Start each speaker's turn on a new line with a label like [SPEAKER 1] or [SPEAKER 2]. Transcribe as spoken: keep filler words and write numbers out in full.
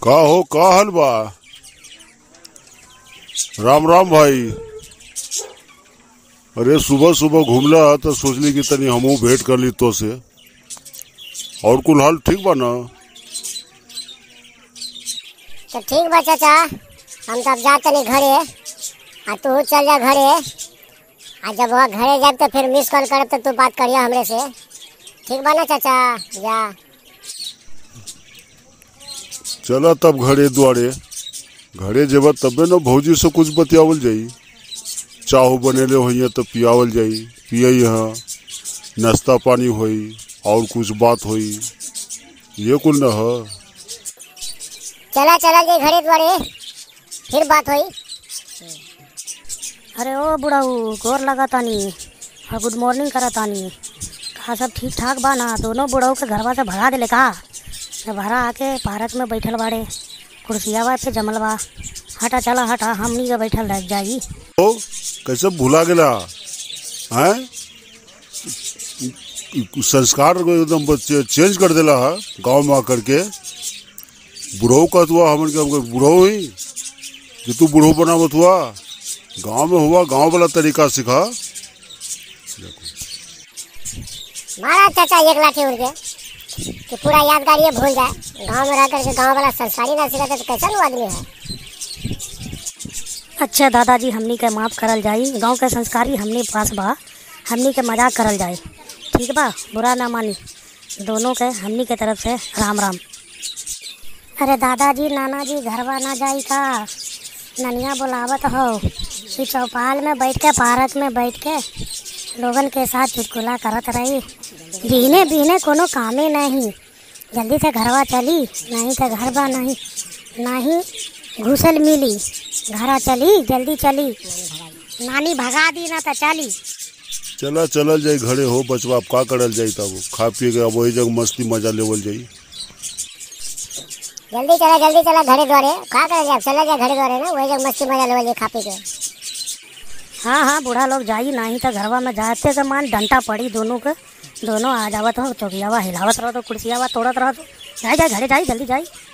[SPEAKER 1] का हो का हाल बा। राम राम भाई। अरे सुबह सुबह घूमला तो सोचली कि तनी हमहू भेंट कर ली तो से। और कुल हाल ठीक बा ना?
[SPEAKER 2] तो ठीक बा चाचा, हम तो अब जा तनी घरे। आ तू चल जा घरे। आ जब वहाँ घरे जाए तो फिर मिस कॉल कर तो तू बात करिया हमरे से। ठीक बा ना चाचा? जा
[SPEAKER 1] चला तब घरे द्वारे। घरे जेब तबे न भौजी से कुछ बतियावल जाई। चाह बनेले होइए तो पियावल जाई, पियई हाँ, नाश्ता पानी होई और कुछ बात होई, ये कुल न है।
[SPEAKER 2] चला चला जे घरे द्वारे, फिर बात होई।
[SPEAKER 3] अरे ओ बुढ़ाऊ, गोर लगा तानी और गुड मॉर्निंग करा तानी। कहा सब ठीक ठाक बा ना? दोनों बुढ़ाऊ के घरवा से भगा दिले का? भरा आके पार्क में बैठल बाड़े, कुर्सिया पे जमल बा। हटा चला हटा, हमनी के बैठल रह जाई।
[SPEAKER 1] ओ कैसे भुला गेला हैं? संस्कार को एकदम बच्चे चेंज कर देला है गांव में आकर के। बुढ़ऊ का हुआ हमन के हमको बुढ़ऊ ही जो तू बुढ़ऊ बनावत हुआ। गांव में हुआ गांव वाला तरीका सिखा।
[SPEAKER 2] मारा चाचा एक लाठी उड़ के कि पूरा यादगार ये भूल जाए। गांव में रह करके गांव वाला संस्कारी ना सिखाते तो कैसा आदमी है।
[SPEAKER 3] अच्छा दादाजी, हमनी के माफ़ करल जाई। गांव के संस्कारी हमनी पास बा, हमनी के मजाक करल जाई। ठीक बा, बुरा ना मानी। दोनों के हमनी के तरफ से राम राम। अरे दादाजी नाना जी घरवा ना जाई का? ननिया बुलावत हो। इस चौपाल में बैठ के, पार्क में बैठ के लोगन के साथ चुटकुला करत रही। बीने बीने कोनो कामे नहीं। जल्दी से घरवा चली, नहीं तो घर बा नहीं नहीं घुसल मिली। घरा चली, जल्दी चली। नानी भगा दी ना तो चली।
[SPEAKER 1] चला चलल जाई घरे हो बचवा। अब का करल जाई तब खा पी के अब वही जगह मस्ती मजा लेवल जाई।
[SPEAKER 2] जल्दी चला जल्दी चला घरे द्वारे। का कर जाए, चला जाए घरे द्वारे ना, वही जगह मस्ती मजा लेवल जाए खा पी के।
[SPEAKER 3] हाँ हाँ, बूढ़ा लोग जाई, नहीं तो घरवा में जाते के मान डंटा पड़ी दोनों के। दोनों आ जावत हो, चौकियावा हिलावत रहो तो कुर्सियावा तोड़त रहो तो। जाई जाई घरे जाई, जल्दी जाई।